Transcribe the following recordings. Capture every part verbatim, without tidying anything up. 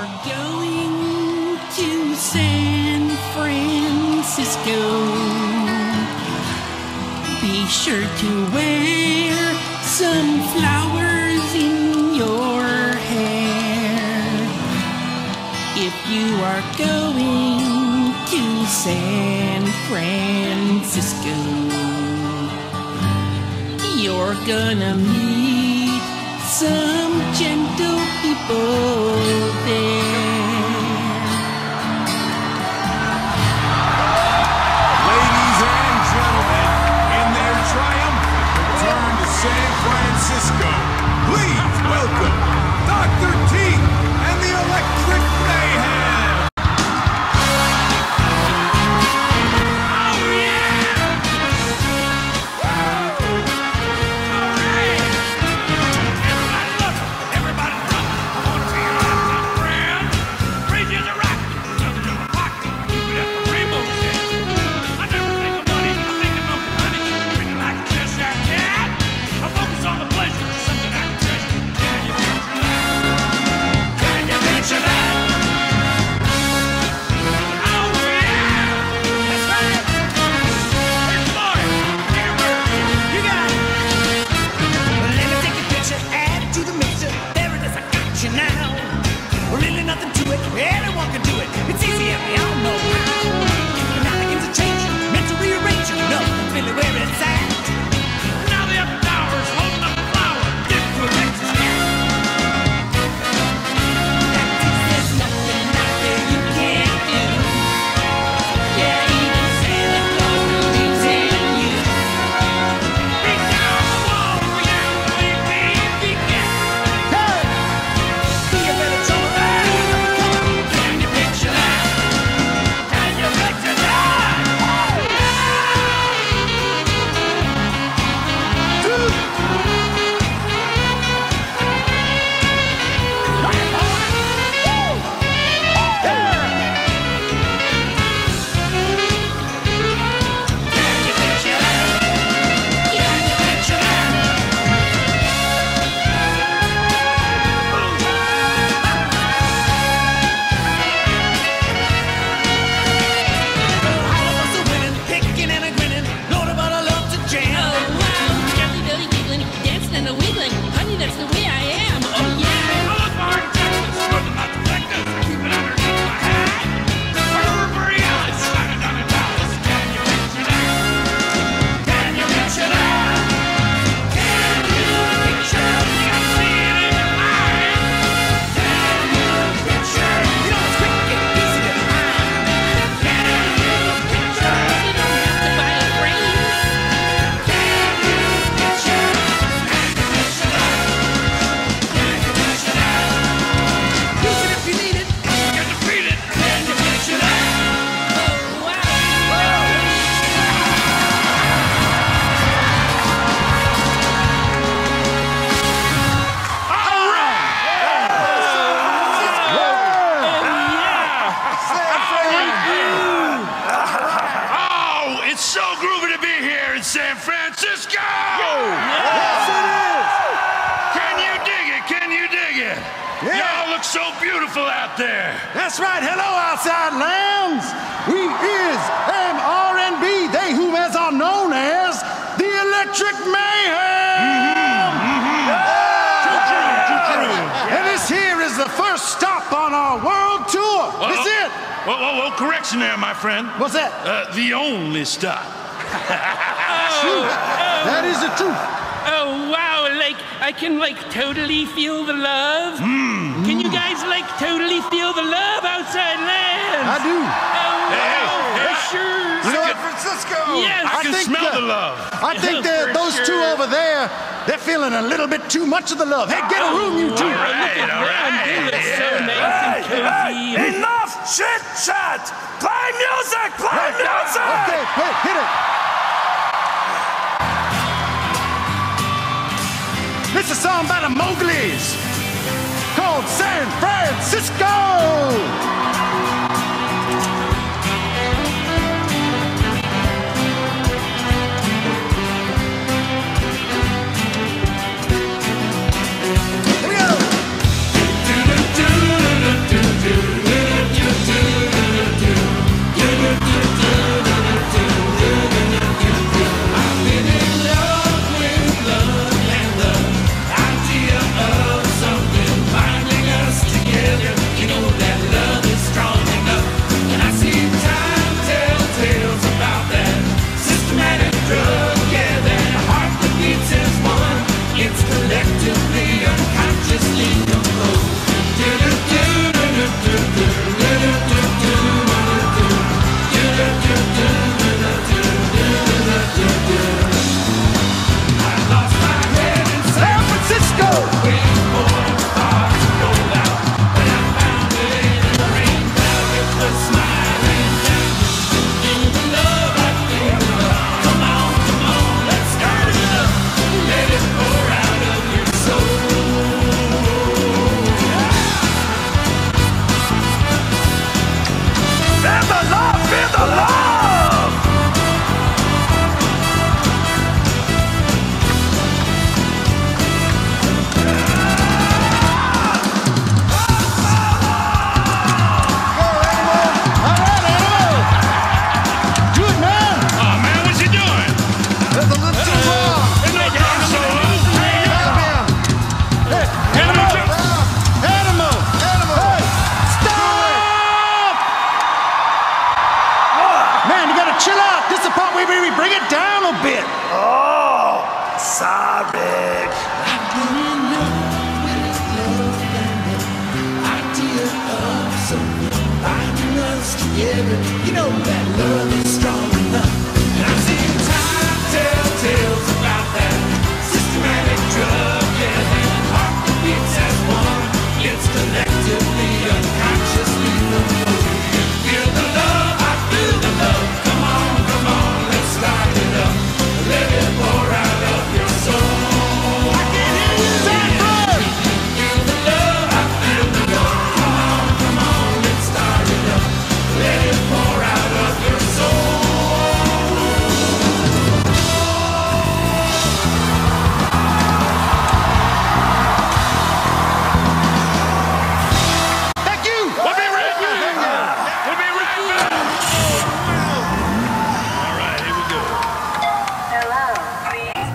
are going to San Francisco, be sure to wear some flowers in your hair. If you are going to San Francisco, you're gonna meet some gentle people there. Ladies and gentlemen, in their triumphant return to San Francisco, please welcome Doctor T and the Electric Mayhem! San Francisco! Yes, it is! Can you dig it? Can you dig it? Yeah. Y'all look so beautiful out there. That's right. Hello, outside lands. We is M R and B, they whom as are known as the Electric Mayhem. Mm-hmm. Mm-hmm. Yeah. True, true, true, true. And this here is the first stop on our world tour. Uh-oh. This is it. Whoa, whoa, whoa, correction there, my friend. What's that? Uh, the only stop. Truth. That is the truth. Oh, wow, like, I can, like, totally feel the love. Mm. Can you guys, like, totally feel the love outside lands? I do. Oh, Hey, wow, hey, for sure. San Francisco! Yes. I, I can think, smell uh, the love. I think that those For two sure. over there, they're feeling a little bit too much of the love. Hey, get a room, you two. All right, all right. They look so Yeah. nice and cozy. Hey, enough shit chat! Play music! Play music! Okay, hey, hit it. It's a song by the Mowglis called San Francisco. Here we go. it down a bit. Oh, sorry. I didn't know when it's love and the idea of something binding us together. You know that love is strong enough. And I've seen time tell tales about that systematic drug. Yeah, and heart that beats as one. It's collectively, unconsciously known. You feel the love, I feel the love. Come on, come on, let's start it up. Let it pour out of your soul. I can hear you, Zachary. Feel the love, I feel the love. Come on, come on, let's start it up. Let it pour out of your soul. Thank you. We'll be right back. We'll be right back. All right, here we go. Hello, please.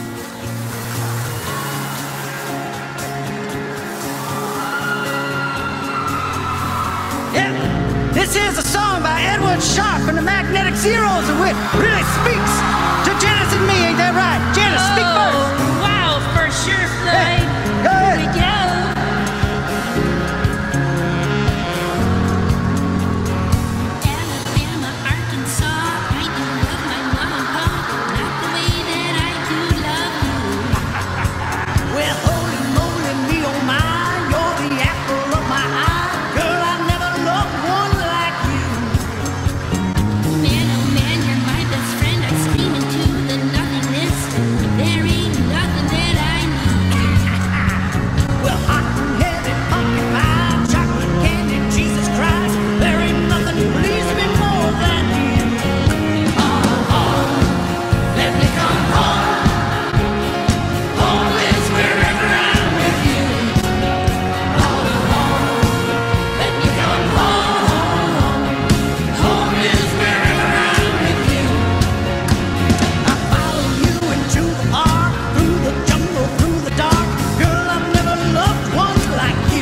Yeah, this is a song by Edward Sharpe and the Magnetic Zeros, and which really speaks to Janice and me, ain't that right? Janice, speak first. Oh, wow, for sure, Hey, Floyd. go ahead. Here we go. Alabama, Arkansas, I do love my mom and pop, not the way that I do love you. Well, holy moly, me oh my, you're the apple of my eye. Girl, I never loved one like you. Man, oh man, you're my best friend. I scream into the nothingness. There ain't nothing that I need. Well, hot and heavy, pumpkin pie, chocolate candy, Jesus Christ. There ain't nothing pleases me more than you. Home, home, let me come home. Home is wherever I'm with you. Home, home, let me come home. Home is wherever I'm with you. I follow you into the park, through the jungle, through the dark. Girl, I've never loved one like you.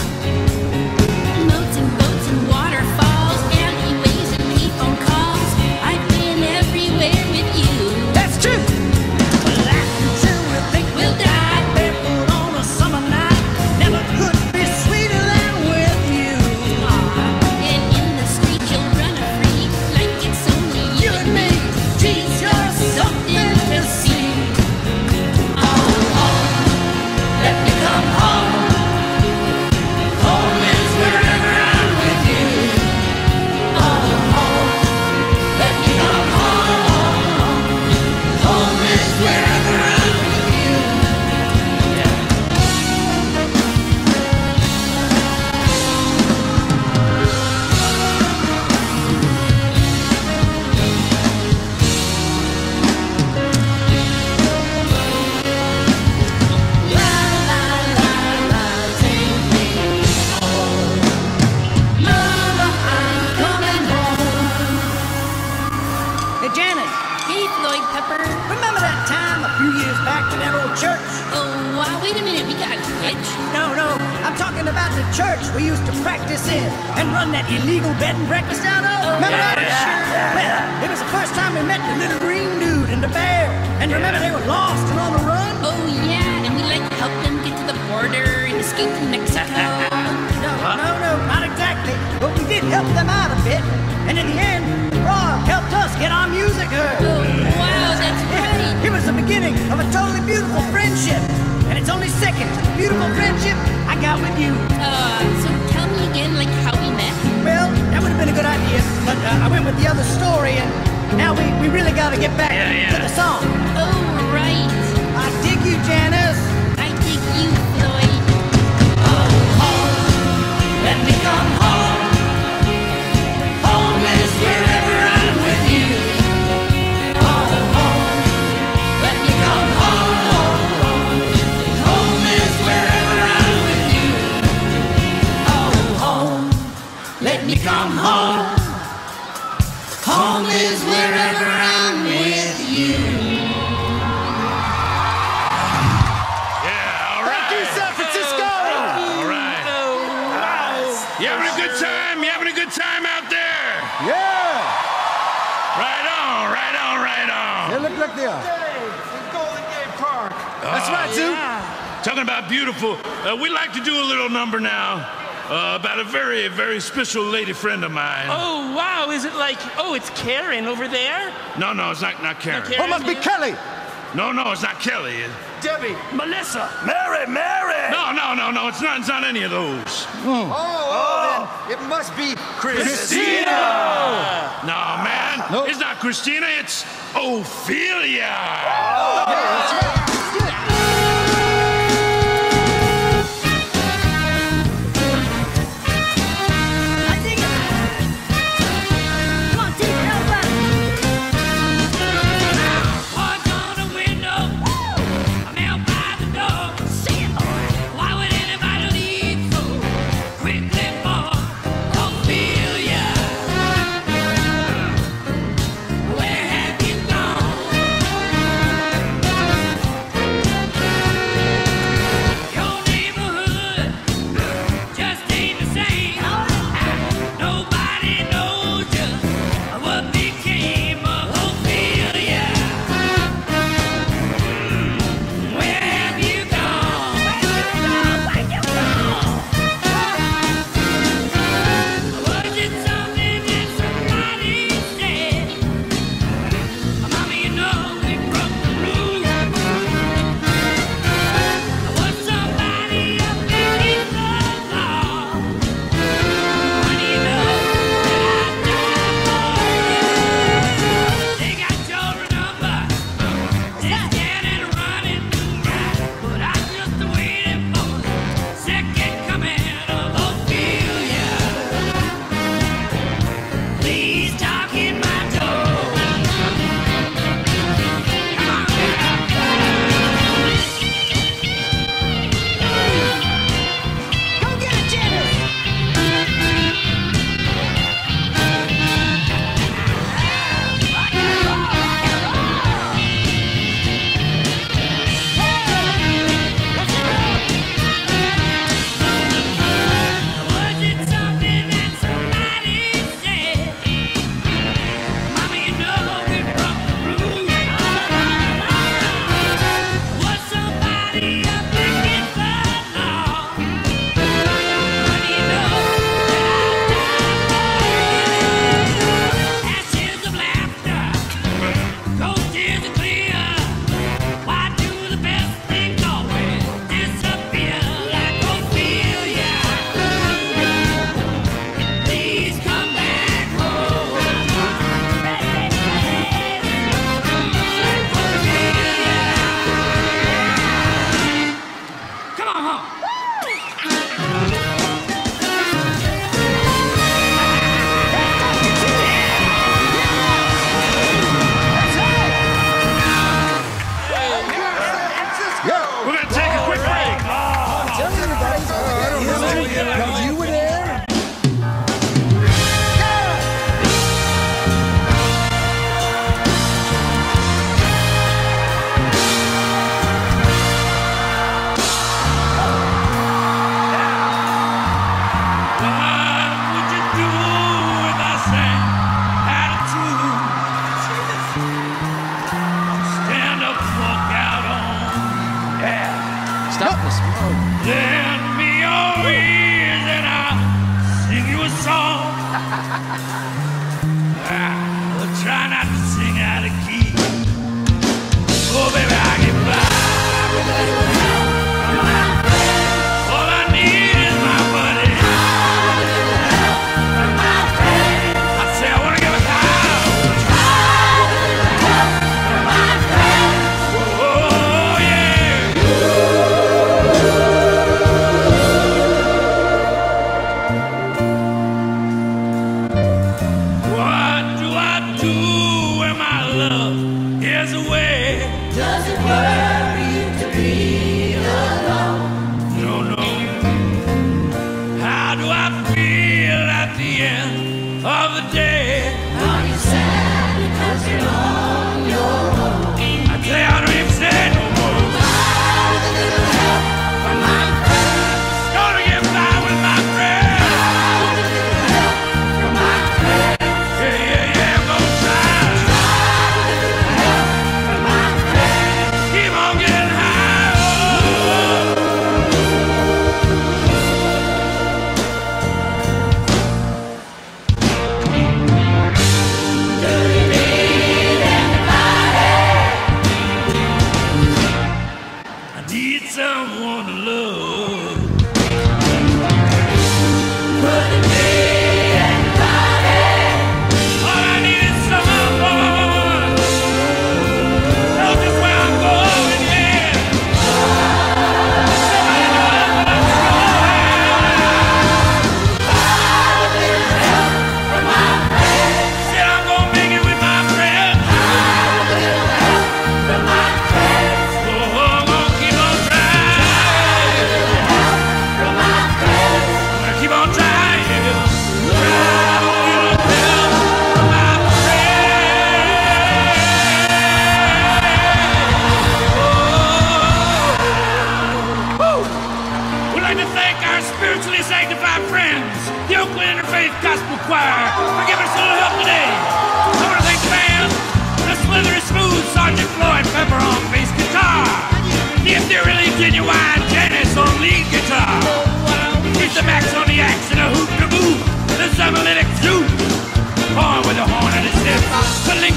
Moats and boats and waterfalls, alleyways and payphone calls. I've been everywhere with you. That's true. Well, laugh until we think we'll die, barefoot on a summer night. Never could be sweeter than with you. And in the street you'll run a free like it's only you and me. Geez, you're something to see. Home, home, let me come home. Home is wherever I'm with you. Home, home, let me come home. Home is wherever I'm with you. La la la la, take me home. Mama, I'm coming home. Hey, Janet, Hey, Floyd Pepper. remember that time a few years back to that old church? Oh, wow, wait a minute, we got glitch. No, no, I'm talking about the church we used to practice in and run that illegal bed and breakfast out of. Remember that? Well, it was the first time we met the little green dude and the bear. And remember they were lost and on the run? Oh, yeah, and we like helped them get to the border and escape to Mexico. No, no, no, not exactly. But we did help them out a bit. And in the end, Rob helped us get our music heard. Oh, wow, that's right. It was the beginning of a totally beautiful friendship. And it's only second to the beautiful friendship I got with you. Uh, so tell me again, like, how we met? Well, that would have been a good idea, but uh, I went with the other story, and now we, we really got to get back to the song. Oh, right. I dig you, Janice. I dig you, Floyd. Home, home, let me come home. Home is wherever I'm with you. Home, home, let me come home. Home is wherever I'm with you. Home, home, let me come home. Home is wherever I'm with you. Yeah, all right. Thank you, San Francisco. All right. You having a good right on, right on. They look like they are. That's right, Zoo. Talking about beautiful, uh, we'd like to do a little number now uh, about a very, very special lady friend of mine. Oh, wow. Is it like, oh, it's Karen over there? No, no, it's not, not Karen. Not Karen? Oh, must be Kelly. No, no, it's not Kelly. Debbie. Melissa. Mary, Mary. No, no, no, no, it's not, it's not any of those. Oh, oh, then it must be Christina. No, man, Nope. it's not Christina, it's Ophelia. Yeah, that's right.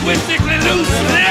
linguistically loose.